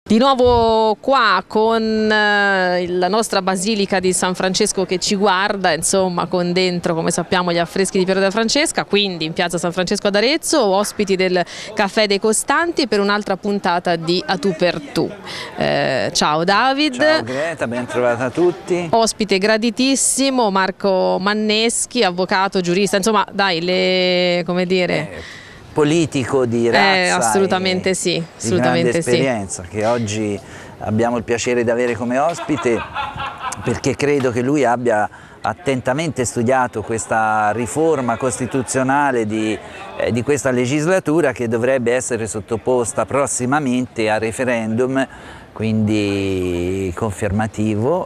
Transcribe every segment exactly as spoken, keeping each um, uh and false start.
Di nuovo qua con eh, la nostra basilica di San Francesco che ci guarda, insomma, con dentro, come sappiamo, gli affreschi di Piero della Francesca, quindi in piazza San Francesco ad Arezzo, ospiti del Caffè dei Costanti per un'altra puntata di A Tu per Tu. Eh, ciao David. Ciao Greta, ben trovata a tutti. Ospite graditissimo Marco Manneschi, avvocato, giurista, insomma, dai, le, come dire... Eh. Politico di razza, eh, assolutamente e sì, di assolutamente grande esperienza, sì. che oggi abbiamo il piacere di avere come ospite, perché credo che lui abbia attentamente studiato questa riforma costituzionale di, eh, di questa legislatura, che dovrebbe essere sottoposta prossimamente a referendum, quindi confermativo,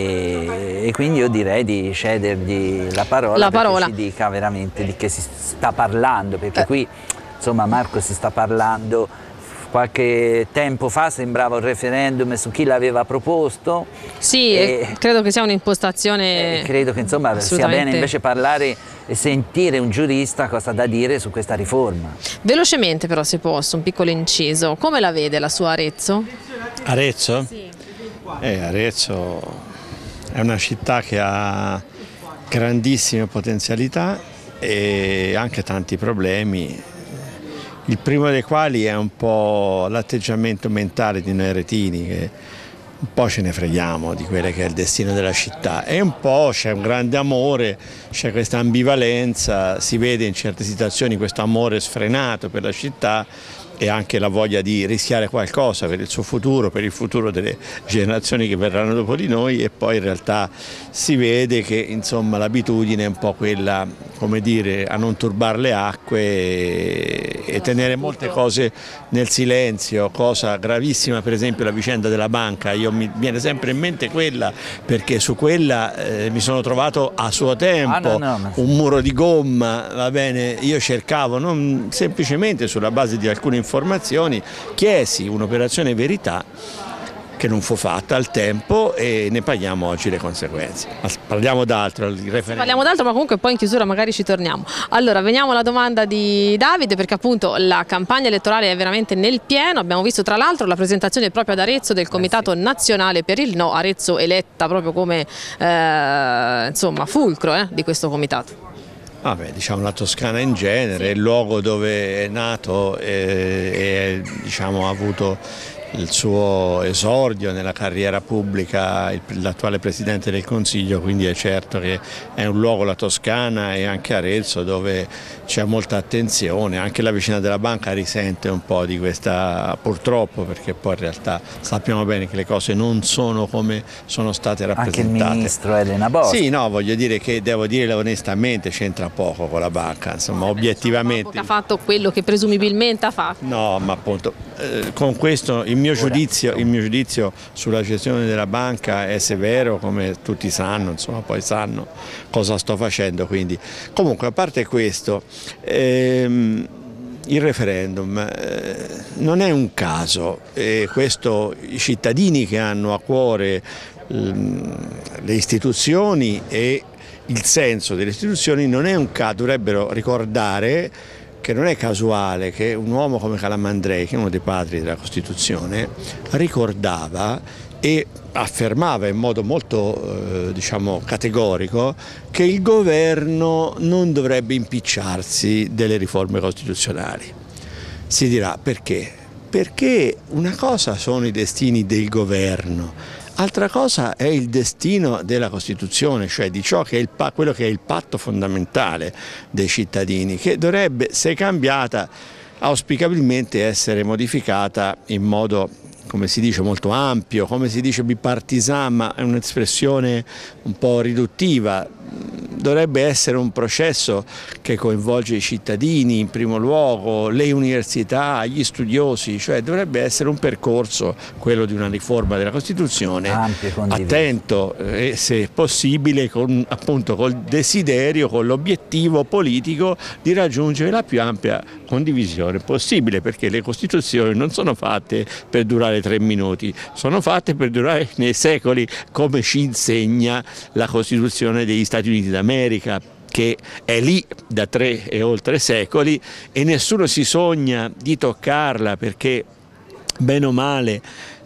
e, e quindi io direi di cedergli la parola, la perché parola. ci dica veramente di che si sta parlando, perché eh. qui insomma Marco si sta parlando, qualche tempo fa sembrava un referendum su chi l'aveva proposto. Sì, e credo che sia un'impostazione. Eh, credo che insomma sia bene invece parlare e sentire un giurista cosa ha da dire su questa riforma. Velocemente però, se posso, un piccolo inciso, come la vede la sua Arezzo? Arezzo? Sì. Eh, Arezzo è una città che ha grandissime potenzialità e anche tanti problemi, il primo dei quali è un po' l'atteggiamento mentale di noi aretini, che un po' ce ne freghiamo di quello che è il destino della città, e un po' c'è un grande amore, c'è questa ambivalenza, si vede in certe situazioni questo amore sfrenato per la città e anche la voglia di rischiare qualcosa per il suo futuro, per il futuro delle generazioni che verranno dopo di noi, e poi in realtà si vede che insomma l'abitudine è un po' quella, come dire, a non turbare le acque e, e tenere molte cose nel silenzio, cosa gravissima, per esempio la vicenda della banca. Io mi viene sempre in mente quella, perché su quella eh, mi sono trovato a suo tempo ah, no, no, ma... un muro di gomma, va bene, io cercavo non semplicemente sulla base di alcune informazioni, informazioni, chiesi un'operazione verità che non fu fatta al tempo e ne paghiamo oggi le conseguenze. Ma parliamo d'altro. Parliamo d'altro, ma comunque poi in chiusura magari ci torniamo. Allora, veniamo alla domanda di Davide, perché appunto la campagna elettorale è veramente nel pieno. Abbiamo visto tra l'altro la presentazione proprio ad Arezzo del Comitato Nazionale per il No, Arezzo eletta proprio come eh, insomma fulcro eh, di questo comitato. Vabbè, diciamo la Toscana in genere, sì. Il luogo dove è nato e, e diciamo, ha avuto il suo esordio nella carriera pubblica l'attuale Presidente del Consiglio, quindi è certo che è un luogo, la Toscana e anche Arezzo, dove c'è molta attenzione. Anche la vicina della banca risente un po' di questa, purtroppo, perché poi in realtà sappiamo bene che le cose non sono come sono state rappresentate. Anche il Ministro Elena Boschi. Sì, no, voglio dire che, devo dire onestamente, c'entra poco con la banca, insomma, obiettivamente. Ha fatto quello che presumibilmente ha fatto. No, ma appunto, eh, con questo il mio, giudizio, il mio giudizio sulla gestione della banca è severo, come tutti sanno, insomma, poi sanno cosa sto facendo, quindi. Comunque, a parte questo, ehm, il referendum eh, non è un caso, e questo i cittadini che hanno a cuore ehm, le istituzioni e il senso delle istituzioni non è un caso, dovrebbero ricordare che non è casuale che un uomo come Calamandrei, che è uno dei padri della Costituzione, ricordava e affermava in modo molto eh, diciamo, categorico che il governo non dovrebbe impicciarsi delle riforme costituzionali. Si dirà perché? Perché una cosa sono i destini del governo, altra cosa è il destino della Costituzione, cioè di ciò che è il, quello che è il patto fondamentale dei cittadini, che dovrebbe, se cambiata, auspicabilmente essere modificata in modo, come si dice, molto ampio, come si dice bipartisan, ma è un'espressione un po' riduttiva. Dovrebbe essere un processo che coinvolge i cittadini in primo luogo, le università, gli studiosi, cioè dovrebbe essere un percorso, quello di una riforma della Costituzione, attento e se possibile con, appunto, col desiderio, con l'obiettivo politico di raggiungere la più ampia condivisione possibile, perché le Costituzioni non sono fatte per durare tre minuti, sono fatte per durare nei secoli, come ci insegna la Costituzione degli Stati Uniti d'America, che è lì da tre e oltre secoli e nessuno si sogna di toccarla, perché bene o male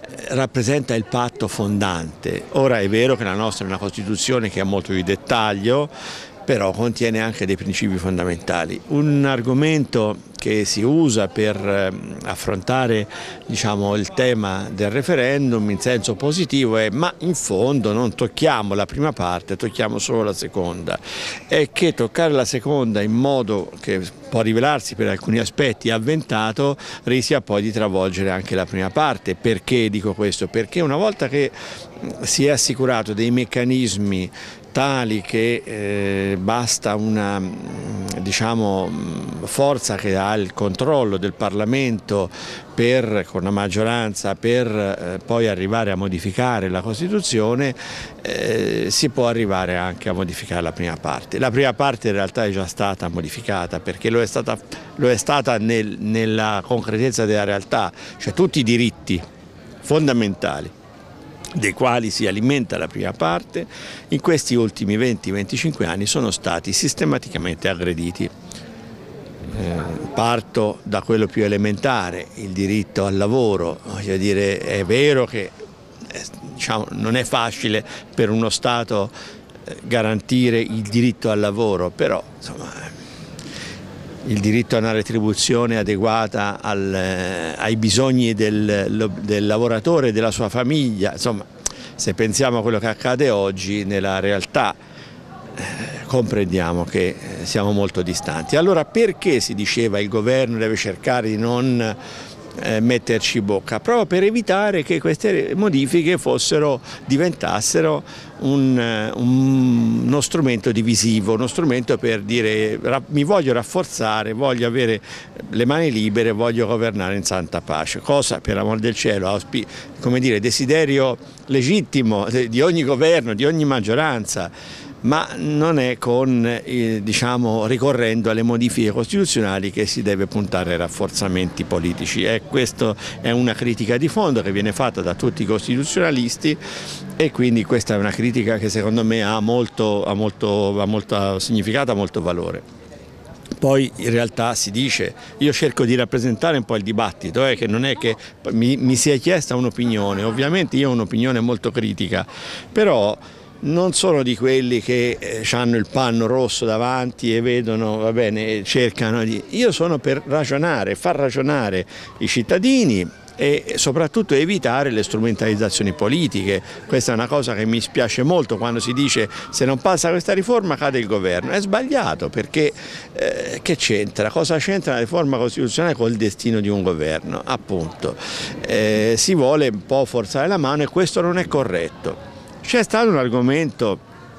rappresenta il patto fondante. Ora è vero che la nostra è una Costituzione che ha molto di dettaglio, però contiene anche dei principi fondamentali. Un argomento che si usa per affrontare, diciamo, il tema del referendum in senso positivo è: ma in fondo non tocchiamo la prima parte, tocchiamo solo la seconda. È che toccare la seconda in modo che può rivelarsi per alcuni aspetti avventato rischia poi di travolgere anche la prima parte. Perché dico questo? Perché una volta che si è assicurato dei meccanismi tali che eh, basta una, diciamo, forza che ha il controllo del Parlamento per, con la maggioranza per eh, poi arrivare a modificare la Costituzione, eh, si può arrivare anche a modificare la prima parte. La prima parte in realtà è già stata modificata, perché lo è stata, lo è stata nel, nella concretezza della realtà, cioè tutti i diritti fondamentali dei quali si alimenta la prima parte, in questi ultimi venti venticinque anni sono stati sistematicamente aggrediti. Eh, parto da quello più elementare, il diritto al lavoro. Voglio dire, è vero che eh, diciamo, non è facile per uno Stato eh, garantire il diritto al lavoro, però insomma, il diritto a una retribuzione adeguata al, eh, ai bisogni del, del lavoratore e della sua famiglia. Insomma, se pensiamo a quello che accade oggi nella realtà, eh, comprendiamo che eh, siamo molto distanti. Allora perché si diceva il governo deve cercare di non eh, metterci bocca? Proprio per evitare che queste modifiche fossero, diventassero un, un, uno strumento divisivo, uno strumento per dire mi voglio rafforzare, voglio avere le mani libere, voglio governare in santa pace, cosa per amor del cielo, come dire, desiderio legittimo di ogni governo, di ogni maggioranza, ma non è con, eh, diciamo, ricorrendo alle modifiche costituzionali che si deve puntare ai rafforzamenti politici. E questa è una critica di fondo che viene fatta da tutti i costituzionalisti, e quindi questa è una critica che secondo me ha molto, ha molto, ha molto significato, ha molto valore. Poi in realtà si dice, io cerco di rappresentare un po' il dibattito, eh, che non è che mi, mi sia chiesta un'opinione, ovviamente io ho un'opinione molto critica, però non sono di quelli che eh, hanno il panno rosso davanti e vedono, va bene, cercano di... Io sono per ragionare, far ragionare i cittadini e soprattutto evitare le strumentalizzazioni politiche. Questa è una cosa che mi spiace molto quando si dice se non passa questa riforma cade il governo. È sbagliato, perché eh, che c'entra? Cosa c'entra la riforma costituzionale col destino di un governo? Appunto, eh, si vuole un po' forzare la mano e questo non è corretto. C'è stato un argomento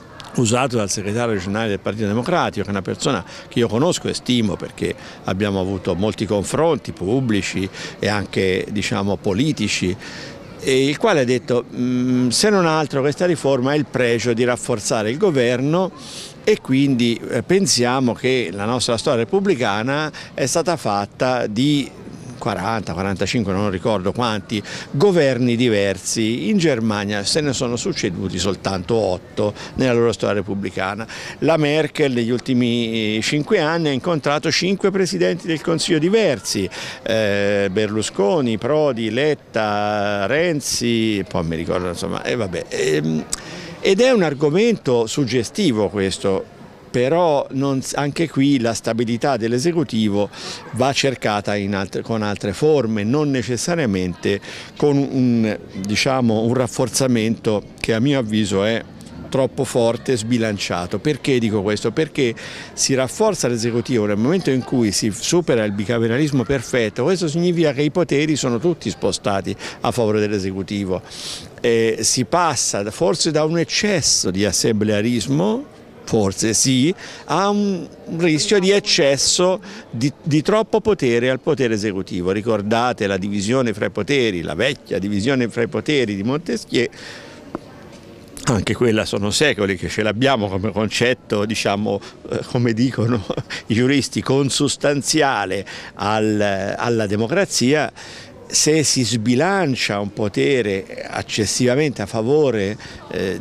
usato dal segretario regionale del Partito Democratico, che è una persona che io conosco e stimo perché abbiamo avuto molti confronti pubblici e anche, diciamo, politici, e il quale ha detto mh, se non altro questa riforma ha il pregio di rafforzare il governo e quindi eh, pensiamo che la nostra storia repubblicana è stata fatta di quaranta, quarantacinque, non ricordo quanti, governi diversi. In Germania se ne sono succeduti soltanto otto nella loro storia repubblicana. La Merkel negli ultimi cinque anni ha incontrato cinque presidenti del Consiglio diversi, eh, Berlusconi, Prodi, Letta, Renzi, poi mi ricordo, insomma, e vabbè. Ehm, ed è un argomento suggestivo questo. Però non, anche qui la stabilità dell'esecutivo va cercata in altre, con altre forme, non necessariamente con un, diciamo, un rafforzamento che a mio avviso è troppo forte e sbilanciato. Perché dico questo? Perché si rafforza l'esecutivo nel momento in cui si supera il bicameralismo perfetto. Questo significa che i poteri sono tutti spostati a favore dell'esecutivo. Eh, si passa forse da un eccesso di assemblearismo, forse sì, ha un rischio di eccesso di, di troppo potere al potere esecutivo. Ricordate la divisione fra i poteri, la vecchia divisione fra i poteri di Montesquieu, anche quella sono secoli che ce l'abbiamo come concetto, diciamo, eh, come dicono i giuristi, consustanziale al, alla democrazia. se si sbilancia un potere eccessivamente a favore, eh,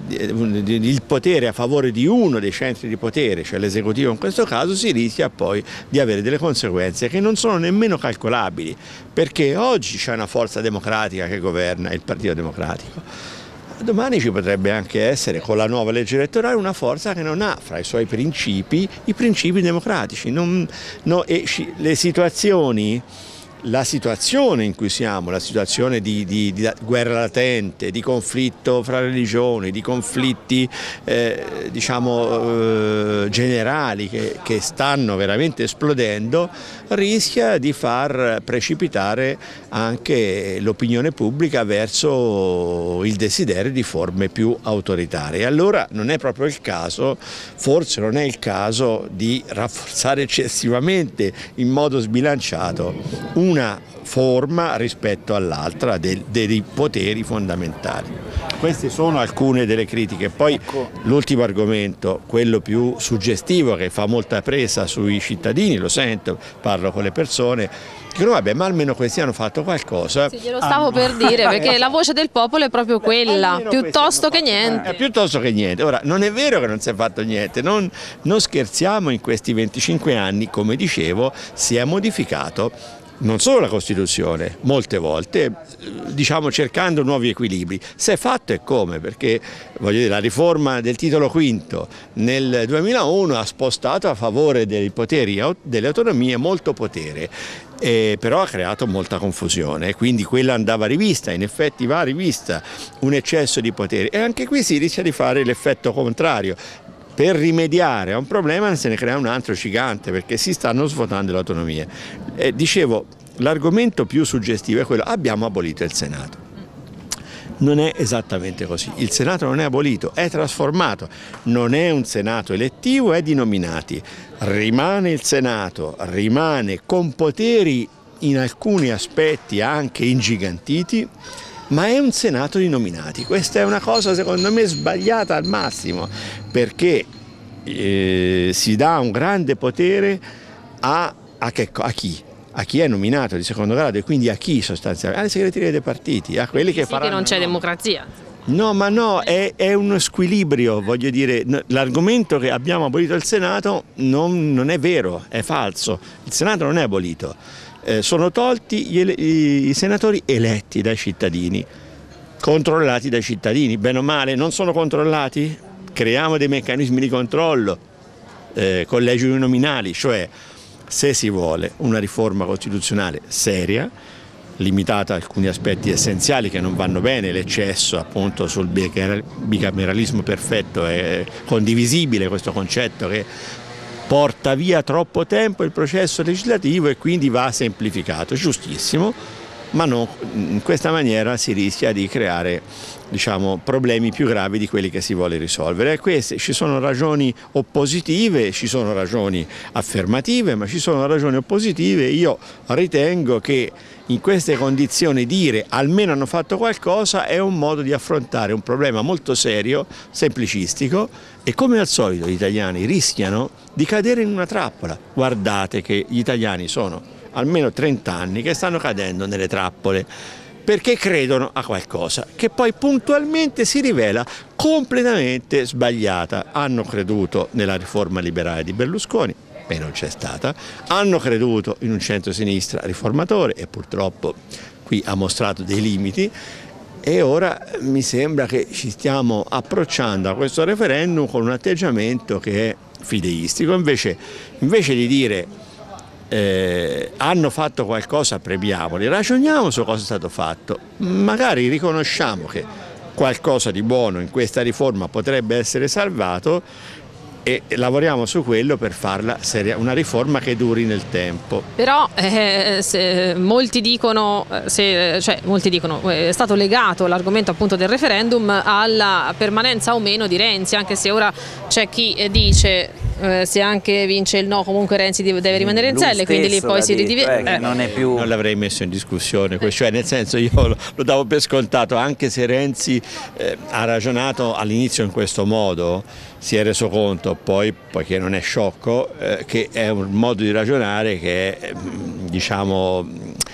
il potere a favore di uno dei centri di potere, cioè l'esecutivo in questo caso, si rischia poi di avere delle conseguenze che non sono nemmeno calcolabili, perché oggi c'è una forza democratica che governa, il Partito Democratico. Domani ci potrebbe anche essere, con la nuova legge elettorale, una forza che non ha fra i suoi principi i principi democratici. Non, no, e le situazioni, la situazione in cui siamo, la situazione di, di, di guerra latente, di conflitto fra religioni, di conflitti eh, diciamo eh, generali che, che stanno veramente esplodendo, rischia di far precipitare anche l'opinione pubblica verso il desiderio di forme più autoritarie. Allora non è proprio il caso, forse non è il caso di rafforzare eccessivamente in modo sbilanciato una forma rispetto all'altra dei, dei poteri fondamentali. Queste sono alcune delle critiche. Poi l'ultimo argomento, quello più suggestivo, che fa molta presa sui cittadini, lo sento, parlo con le persone, dicono vabbè, ma almeno questi hanno fatto qualcosa. Sì, glielo stavo ah, per dire, perché la voce del popolo è proprio quella, Beh, piuttosto che niente. Eh, piuttosto che niente. Ora, non è vero che non si è fatto niente, non, non scherziamo, in questi venticinque anni, come dicevo, si è modificato non solo la Costituzione, molte volte, diciamo cercando nuovi equilibri. Se è fatto e come, perché voglio dire, la riforma del titolo quinto nel duemilauno ha spostato a favore dei poteri, delle autonomie molto potere, eh, però ha creato molta confusione, quindi quella andava rivista, in effetti va rivista un eccesso di potere, e anche qui si rischia di fare l'effetto contrario. Per rimediare a un problema se ne crea un altro gigante, perché si stanno svuotando le autonomie. Eh, dicevo, l'argomento più suggestivo è quello: abbiamo abolito il Senato. Non è esattamente così, il Senato non è abolito, è trasformato, non è un Senato elettivo, è di nominati. Rimane il Senato, rimane con poteri in alcuni aspetti anche ingigantiti, ma è un Senato di nominati. Questa è una cosa secondo me sbagliata al massimo, perché eh, si dà un grande potere a, a, che, a chi? A chi è nominato di secondo grado, e quindi a chi sostanzialmente? Alle segreterie dei partiti, a quelli che sì, faranno. Che non c'è democrazia. No, ma no, è, è uno squilibrio, voglio dire, l'argomento che abbiamo abolito il Senato non, non è vero, è falso, il Senato non è abolito. Eh, sono tolti gli, i, i senatori eletti dai cittadini, controllati dai cittadini, bene o male, non sono controllati? Creiamo dei meccanismi di controllo, eh, collegi uninominali, cioè se si vuole una riforma costituzionale seria, limitata a alcuni aspetti essenziali che non vanno bene, l'eccesso appunto sul bicameralismo perfetto, è condivisibile questo concetto che porta via troppo tempo il processo legislativo e quindi va semplificato, giustissimo, ma non, in questa maniera si rischia di creare, diciamo, problemi più gravi di quelli che si vuole risolvere. E queste ci sono ragioni oppositive, ci sono ragioni affermative, ma ci sono ragioni oppositive. Io ritengo che in queste condizioni dire almeno hanno fatto qualcosa è un modo di affrontare un problema molto serio, semplicistico, e come al solito gli italiani rischiano di cadere in una trappola. Guardate che gli italiani sono almeno trenta anni che stanno cadendo nelle trappole, perché credono a qualcosa che poi puntualmente si rivela completamente sbagliata. Hanno creduto nella riforma liberale di Berlusconi, e non c'è stata, hanno creduto in un centro-sinistra riformatore e purtroppo qui ha mostrato dei limiti, e ora mi sembra che ci stiamo approcciando a questo referendum con un atteggiamento che è fideistico, invece, invece di dire eh, hanno fatto qualcosa, premiamoli, ragioniamo su cosa è stato fatto, magari riconosciamo che qualcosa di buono in questa riforma potrebbe essere salvato e lavoriamo su quello per farla seria, una riforma che duri nel tempo. Però eh, se, molti dicono, se, cioè, molti dicono è stato legato l'argomento appunto del referendum alla permanenza o meno di Renzi, anche se ora c'è chi dice eh, se anche vince il no comunque Renzi deve rimanere in celle, quindi lì poi si ridivide. Eh, non è più... Non l'avrei messo in discussione, cioè nel senso io lo, lo davo per scontato, anche se Renzi eh, ha ragionato all'inizio in questo modo, si è reso conto poi, poiché non è sciocco, eh, che è un modo di ragionare che è, diciamo,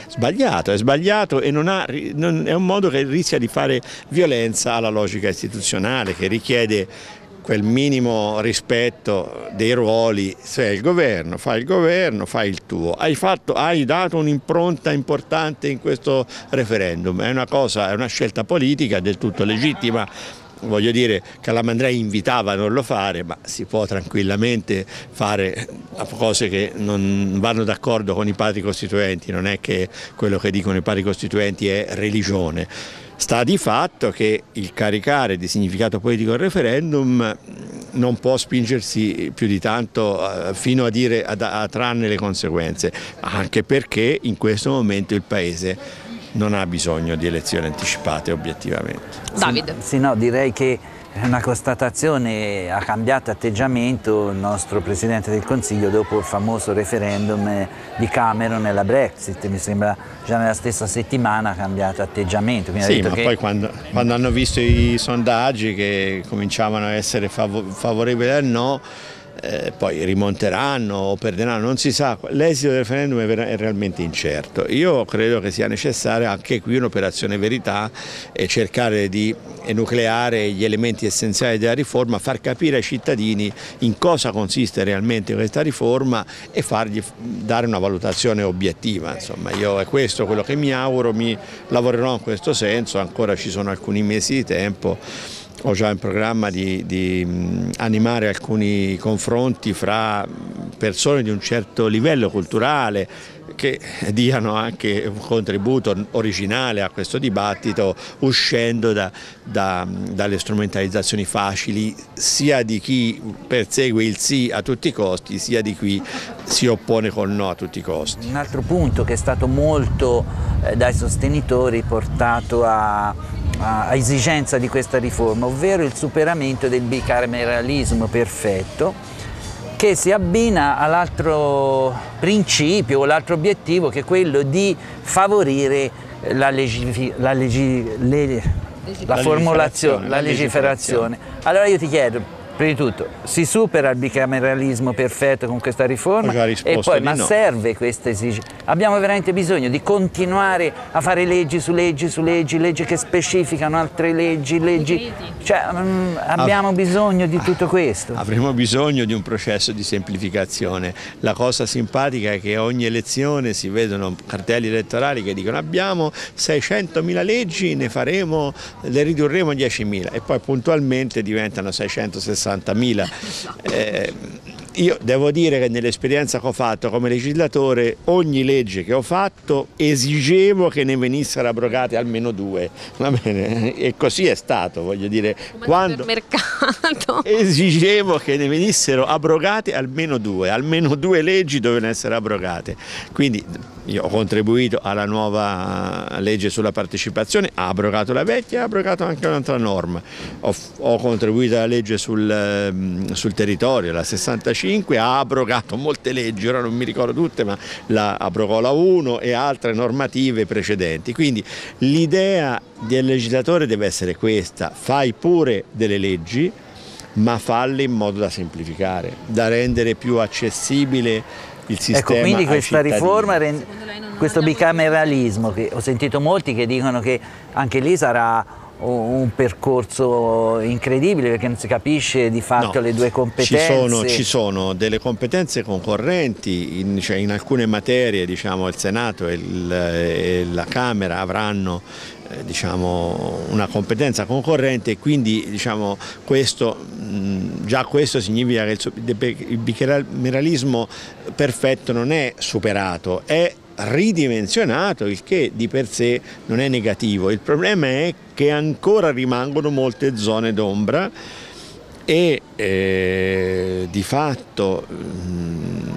sbagliato, è sbagliato e non ha, non, è un modo che rischia di fare violenza alla logica istituzionale, che richiede quel minimo rispetto dei ruoli. Se il governo, fai il governo, fai il tuo. Hai, fatto, hai dato un'impronta importante in questo referendum, è una cosa, è una scelta politica del tutto legittima. Voglio dire, Calamandrei invitava a non lo fare, ma si può tranquillamente fare cose che non vanno d'accordo con i padri costituenti, non è che quello che dicono i padri costituenti è religione. Sta di fatto che il caricare di significato politico il referendum non può spingersi più di tanto fino a dire a, a trarne le conseguenze, anche perché in questo momento il Paese non ha bisogno di elezioni anticipate obiettivamente. Davide. Sì, no, direi che è una constatazione, ha cambiato atteggiamento il nostro Presidente del Consiglio dopo il famoso referendum di Cameron e la Brexit, mi sembra già nella stessa settimana ha cambiato atteggiamento. Quindi sì, ma che... poi quando, quando hanno visto i sondaggi che cominciavano a essere favorevoli al no, Eh, poi rimonteranno o perderanno, non si sa, l'esito del referendum è, è realmente incerto. Io credo che sia necessaria anche qui un'operazione verità e cercare di enucleare gli elementi essenziali della riforma, far capire ai cittadini in cosa consiste realmente questa riforma e fargli dare una valutazione obiettiva. Insomma, io è questo quello che mi auguro, mi lavorerò in questo senso, ancora ci sono alcuni mesi di tempo. Ho già in programma di, di animare alcuni confronti fra persone di un certo livello culturale che diano anche un contributo originale a questo dibattito, uscendo da, da, dalle strumentalizzazioni facili sia di chi persegue il sì a tutti i costi sia di chi si oppone col no a tutti i costi. Un altro punto che è stato molto eh, dai sostenitori portato a a esigenza di questa riforma, ovvero il superamento del bicameralismo perfetto, che si abbina all'altro principio o l'altro obiettivo, che è quello di favorire la, legi, la, legi, le, la, la formulazione, la legiferazione. Allora io ti chiedo, prima di tutto, si supera il bicameralismo perfetto con questa riforma e poi, ma no. Serve questa esigenza? Abbiamo veramente bisogno di continuare a fare leggi su leggi su leggi, leggi che specificano altre leggi, leggi, cioè um, abbiamo bisogno di tutto questo? Avremo bisogno di un processo di semplificazione. La cosa simpatica è che a ogni elezione si vedono cartelli elettorali che dicono abbiamo seicentomila leggi, ne faremo, le ridurremo a diecimila e poi puntualmente diventano seicentosessantamila. Eh, io devo dire che nell'esperienza che ho fatto come legislatore, ogni legge che ho fatto esigevo che ne venissero abrogate almeno due, va bene? E così è stato, voglio dire, come quando mercato. Esigevo che ne venissero abrogate almeno due, almeno due leggi dovevano essere abrogate, quindi io ho contribuito alla nuova legge sulla partecipazione, ha abrogato la vecchia, ha abrogato anche un'altra norma, ho, ho contribuito alla legge sul, sul territorio, la sessantacinque, ha abrogato molte leggi, ora non mi ricordo tutte, ma la abrogò la uno e altre normative precedenti, quindi l'idea del legislatore deve essere questa: fai pure delle leggi, ma falle in modo da semplificare, da rendere più accessibile il sistema. Ecco, quindi questa ai riforma, rende, questo bicameralismo, che ho sentito molti che dicono che anche lì sarà un percorso incredibile perché non si capisce di fatto no, le due competenze. Ci sono, ci sono delle competenze concorrenti, in, cioè in alcune materie diciamo, il Senato e, il, e la Camera avranno eh, diciamo, una competenza concorrente e quindi diciamo, questo, mh, già questo significa che il, il bicameralismo perfetto non è superato, è ridimensionato, il che di per sé non è negativo. Il problema è che ancora rimangono molte zone d'ombra e eh, di fatto mh,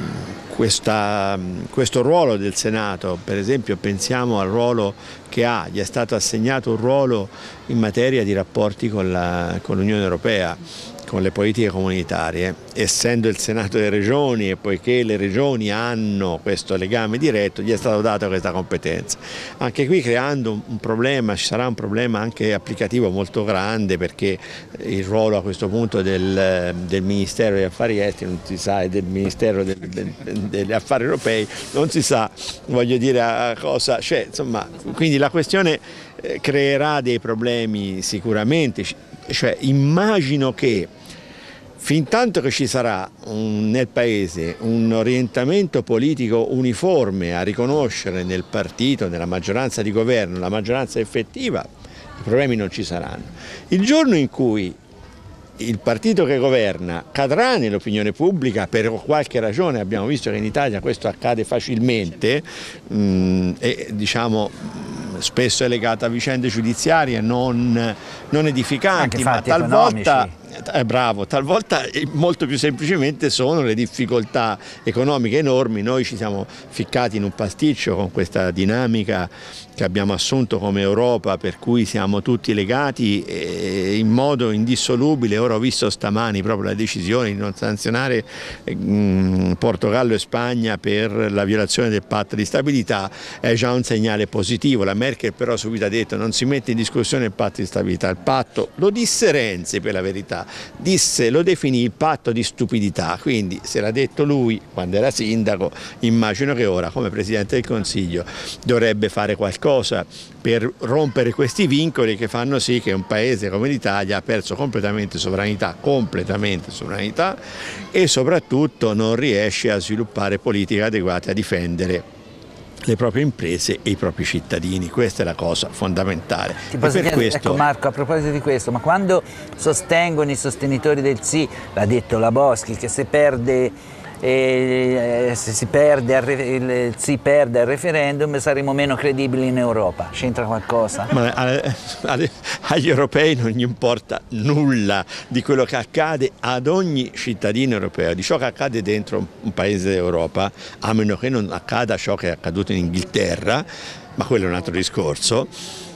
questa, questo ruolo del Senato, per esempio pensiamo al ruolo che ha, gli è stato assegnato un ruolo in materia di rapporti con l'Unione Europea. con le politiche comunitarie, essendo il Senato delle Regioni e poiché le Regioni hanno questo legame diretto, gli è stata data questa competenza. Anche qui creando un, un problema, ci sarà un problema anche applicativo molto grande, perché il ruolo a questo punto del, del Ministero degli Affari Esteri non si sa, e del Ministero del, del, degli Affari Europei non si sa, voglio dire, a cosa, cioè, insomma, quindi la questione eh, creerà dei problemi sicuramente, cioè immagino che fintanto che ci sarà un, nel Paese un orientamento politico uniforme a riconoscere nel partito, nella maggioranza di governo, la maggioranza effettiva, i problemi non ci saranno. Il giorno in cui il partito che governa cadrà nell'opinione pubblica per qualche ragione, abbiamo visto che in Italia questo accade facilmente, mh, e diciamo spesso è legato a vicende giudiziarie non, non edificanti, ma talvolta... Eh, bravo, talvolta molto più semplicemente sono le difficoltà economiche enormi. Noi ci siamo ficcati in un pasticcio con questa dinamica che abbiamo assunto come Europa, per cui siamo tutti legati eh, in modo indissolubile. Ora ho visto stamani proprio la decisione di non sanzionare eh, Portogallo e Spagna per la violazione del patto di stabilità, è già un segnale positivo. La Merkel però subito ha detto non si mette in discussione il patto di stabilità, il patto lo disse Renzi, per la verità, disse, lo definì il patto di stupidità, quindi se l'ha detto lui quando era sindaco, immagino che ora come Presidente del Consiglio dovrebbe fare qualcosa per rompere questi vincoli che fanno sì che un paese come l'Italia ha perso completamente sovranità, completamente sovranità e soprattutto non riesce a sviluppare politiche adeguate a difendere le proprie imprese e i propri cittadini. Questa è la cosa fondamentale. Ti posso e per chiedere, questo... ecco Marco, a proposito di questo, ma quando sostengono i sostenitori del sì, l'ha detto la Boschi, che se perde e se si perde il sì perde al referendum saremo meno credibili in Europa, c'entra qualcosa? Ma agli europei non gli importa nulla di quello che accade ad ogni cittadino europeo, di ciò che accade dentro un paese d'Europa, a meno che non accada ciò che è accaduto in Inghilterra, ma quello è un altro discorso.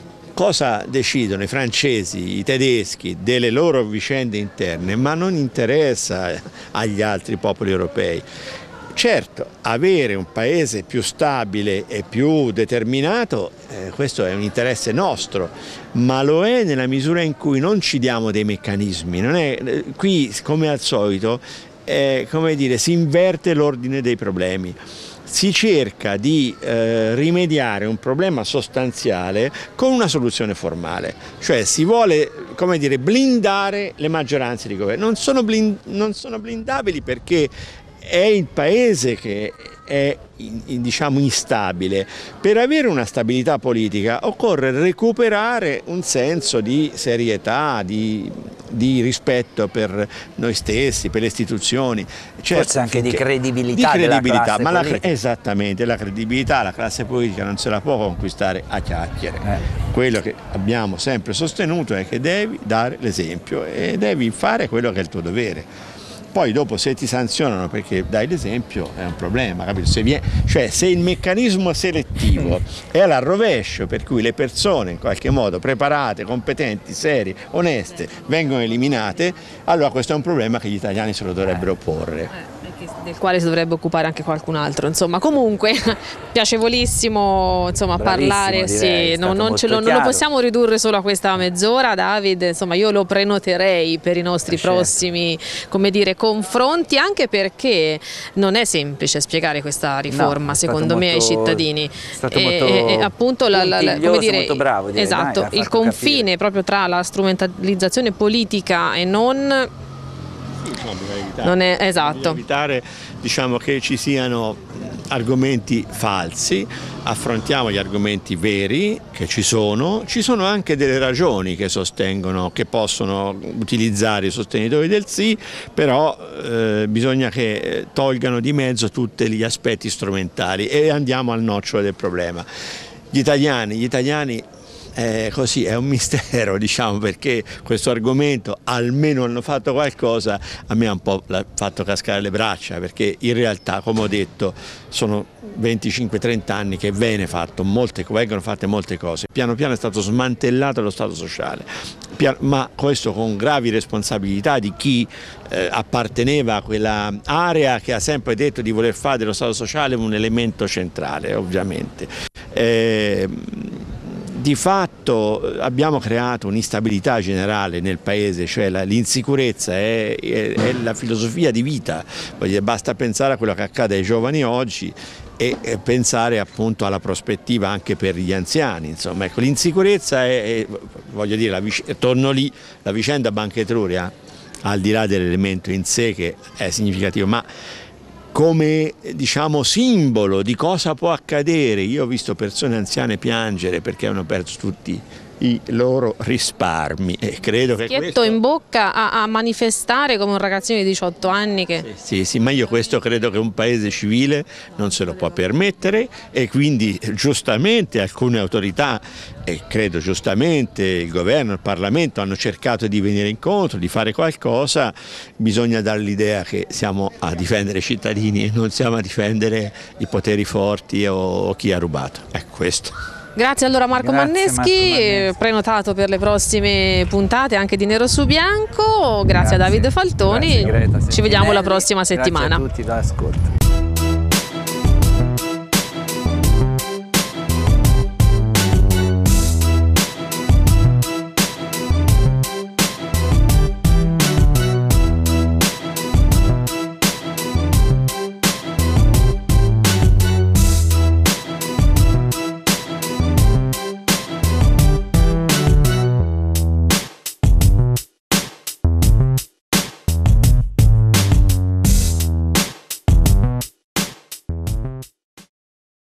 Cosa decidono i francesi, i tedeschi delle loro vicende interne, ma non interessa agli altri popoli europei. Certo, avere un paese più stabile e più determinato, eh, questo è un interesse nostro, ma lo è nella misura in cui non ci diamo dei meccanismi. Non è, qui, come al solito, eh, come dire, si inverte l'ordine dei problemi. Si cerca di eh, rimediare un problema sostanziale con una soluzione formale, cioè si vuole, come dire, blindare le maggioranze di governo. Non sono, blind, non sono blindabili perché è il paese che è in, in, diciamo instabile. Per avere una stabilità politica occorre recuperare un senso di serietà, di, di rispetto per noi stessi, per le istituzioni. Certo, forse anche di credibilità, di credibilità della ma classe la, esattamente, la credibilità la classe politica non se la può conquistare a chiacchiere. Eh. Quello che abbiamo sempre sostenuto è che devi dare l'esempio e devi fare quello che è il tuo dovere. Poi dopo se ti sanzionano perché dai l'esempio è un problema, capito? Se, viene, cioè, se il meccanismo selettivo è al rovescio, per cui le persone in qualche modo preparate, competenti, serie, oneste vengono eliminate, allora questo è un problema che gli italiani se lo dovrebbero porre. Del quale si dovrebbe occupare anche qualcun altro, insomma. Comunque piacevolissimo, insomma, parlare, direi, sì, no, non, ce lo, non lo possiamo ridurre solo a questa mezz'ora, David, insomma io lo prenoterei per i nostri eh, prossimi, certo. come dire, confronti, anche perché non è semplice spiegare questa riforma, no, secondo me, molto, ai cittadini. È stato e, molto e, e appunto la, la, la, come dire, molto bravo, direi, esatto, dai, il confine capire. proprio tra la strumentalizzazione politica e non... No, bisogna evitare, non è esatto. Bisogna evitare, diciamo, che ci siano argomenti falsi, affrontiamo gli argomenti veri che ci sono, ci sono anche delle ragioni che sostengono, che possono utilizzare i sostenitori del sì, però eh, bisogna che tolgano di mezzo tutti gli aspetti strumentali e andiamo al nocciolo del problema. Gli italiani, gli italiani è così, è un mistero, diciamo, perché questo argomento almeno hanno fatto qualcosa, a me ha un po' fatto cascare le braccia, perché in realtà, come ho detto, sono venticinque trenta anni che viene fatto molte, vengono fatte molte cose, piano piano è stato smantellato lo Stato sociale, ma questo con gravi responsabilità di chi eh, apparteneva a quella area che ha sempre detto di voler fare dello Stato sociale un elemento centrale, ovviamente. Eh, Di fatto abbiamo creato un'instabilità generale nel paese, cioè l'insicurezza è, è, è la filosofia di vita, basta pensare a quello che accade ai giovani oggi e pensare appunto alla prospettiva anche per gli anziani. Insomma, ecco, l'insicurezza è, è, voglio dire, la, torno lì, la vicenda Banca Etruria, al di là dell'elemento in sé che è significativo, ma come, diciamo, simbolo di cosa può accadere. Io ho visto persone anziane piangere perché hanno perso tutti i loro risparmi e credo che questo... in bocca a, a manifestare come un ragazzino di diciotto anni che... Sì, sì, sì, ma io questo credo che un paese civile non se lo può permettere e quindi giustamente alcune autorità e credo giustamente il governo, il Parlamento hanno cercato di venire incontro, di fare qualcosa. Bisogna dare l'idea che siamo a difendere i cittadini e non siamo a difendere i poteri forti o, o chi ha rubato. Ecco questo. Grazie allora Marco Grazie, Manneschi, Marco Manneschi, prenotato per le prossime puntate anche di Nero su Bianco. Grazie, Grazie a Davide Faltoni, Grazie, Greta ci vediamo Sentinelli. la prossima settimana. Grazie a tutti l'ascolto.